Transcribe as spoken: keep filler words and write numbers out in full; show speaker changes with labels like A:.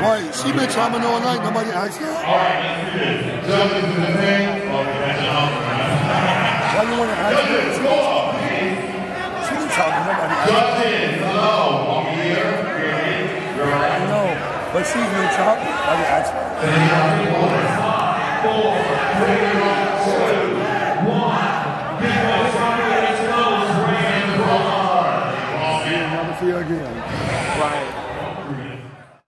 A: Right, she been chopping all night, nobody asked her.
B: Alright, jump into the thing.
A: Why you want to ask her? She been chopping. She been chopping, nobody asked her.
B: Jump in, hello, walk here.
A: I know, but she's been chopping, nobody asked her.
B: Five, four, three, two, one. Because Runway is closed, bring in the bar.
A: Never see her again.
C: Right.